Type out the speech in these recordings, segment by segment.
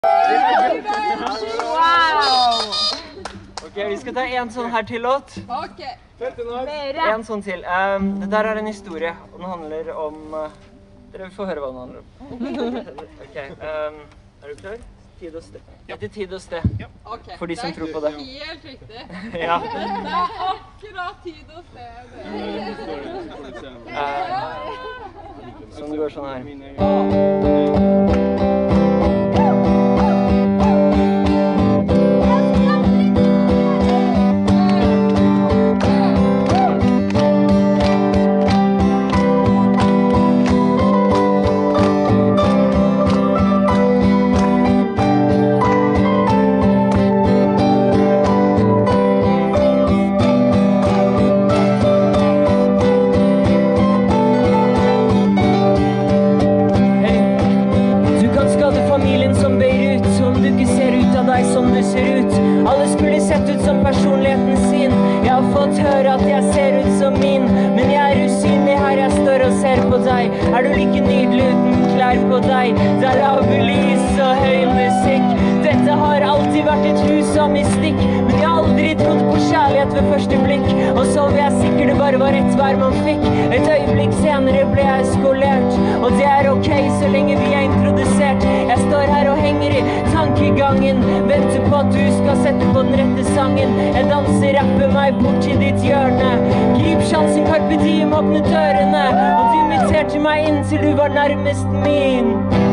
Wow! Ok, vi skal ta en sånn her til låt. Ok. En sånn til. Det der er en historie, og den handler om... Dere får høre hva den handler om. Ok, er du klar? Tid og sted. Dette er tid og sted. For de som tror på det. Helt riktig. Ja. Det er akkurat tid og sted. Så det går sånn her. Alle skulle sett ut som personligheten sin. Jeg har fått høre at jeg ser ut som min, men jeg er usynlig her jeg står og ser på deg. Er du like nydelig uten klær på deg? Det er lave lys og høy musikk. Dette har alltid vært et hus av mystikk, men jeg har aldri trodd på kjærlighet ved første blikk. Og så vil jeg sikkert det bare var rett vær man fikk. Et øyeblikk senere ble jeg skolert, og det er ok så lenge vi er introdusert. Jeg står her og henger i tankegangen, venter på at du skal sette på den rette sangen. Jeg danser, rapper meg bort til ditt hjørne. Grip sjansen, carpe diem, åpne dørene. Og du inviterte meg inn til du var nærmest min.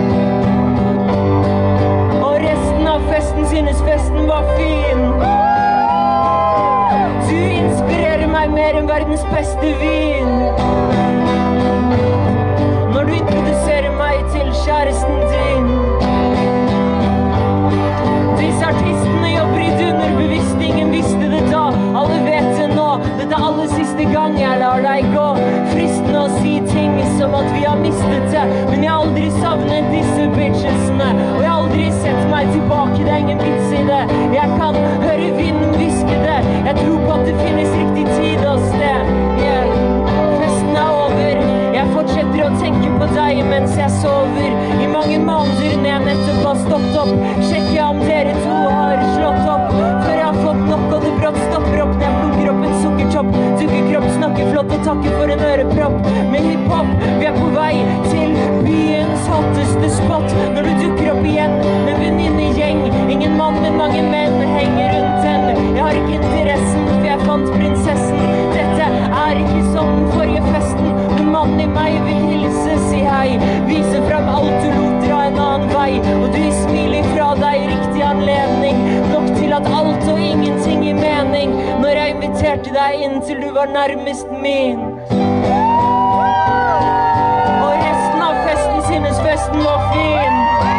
Og resten av festen synes festen var fin. Du inspirerer meg mer enn verdens beste vin. Når du introduserer meg til kjæresten din. Disse artistene jobber i underbevisst, ingen visste det da. Alle vet det nå, dette er aller siste gang jeg lar deg gå. Fristende å si ting som at vi har mistet det, men jeg har aldri savnet disse bitchesene. Og jeg har aldri sett meg tilbake, det er ingen vits i det. Jeg kan høre vinden viske det, jeg tror på at det finnes riktig tid og sted. Festen er over, jeg fortsetter å tenke på deg mens jeg sover. I mange måneder når jeg nettopp har stått opp, sjekker jeg om dere to har slått opp. Før jeg har fått nok og det brått stopper opp når jeg plukker opp en sukkertopp. Dukkekropp snakker flott og takker for en ørepropp. Med hiphop, vi er på vei til byens hotteste spot. Når du dukker opp igjen med venninnegjeng, ingen mann med mange menn henger rundt den. Jeg har ikke interessen, for jeg fant prinsessen. Dette er ikke som den forrige festen, men mannen i meg vil hilse, si hei. Vise frem alt du lot dra en annen vei, og du smiler fra deg i riktig anledning. Nok til at alt og ingenting gir mening. Når jeg inviterte deg inn til du var nærmest min. Og resten av festen synes festen var fin.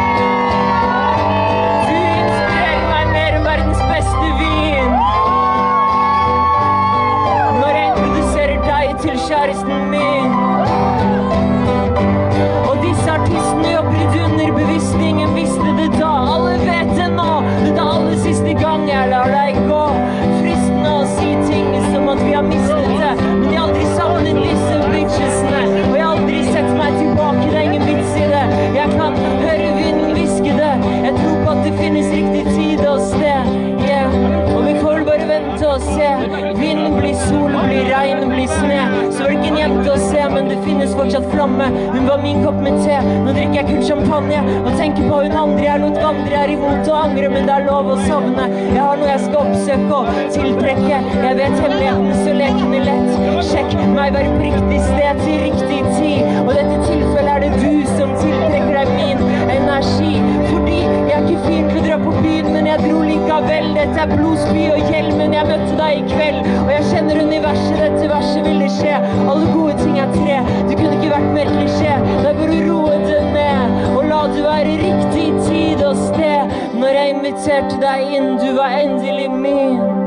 Du inspirerer meg mer enn verdens beste vin. Når jeg introduserer deg til kjæresten min. Og disse artistene jobber i underbevisst, ingen visste det da. Alle vet det nå, dette er aller siste gang jeg lar deg gå. Fristende å si ting som at vi har mistet det, men jeg har aldri savnet disse bitchesene. Og jeg har aldri sett meg tilbake, det er ingen vits i det. Jeg kan høre vinden viske det, jeg tror på at det finnes riktig tid og sted. Og vi får bare vente og se. Vinden blir sol, blir regn, blir sne. Så var det ikke en jente å se, men det finnes fortsatt flamme. Hun var min kopp med te, nå drikker jeg kun champagne og tenker på hun andre jeg lot vandre. Jeg er imot å angre, men det er lov å savne. Jeg har noe jeg skal oppsøke og tiltrekke. Jeg vet hemmeligheten, så leken er lett. Sjekk meg være på riktig sted til riktig tid. Og i dette tilfellet er det du som tiltrekker deg min energi. Fordi jeg er ikke fyr til å dra på byen, men jeg dro likevel. Dette er blodsby og hjelmen, jeg møtte deg i kveld. Og jeg kjenner universet, dette verset ville skje. Alle gode ting er tre, du kunne ikke vært mer klisjé. Det er bare å roe det ned, og la det være riktig tid og sted. Når jeg inviterte deg inn, du var endelig min.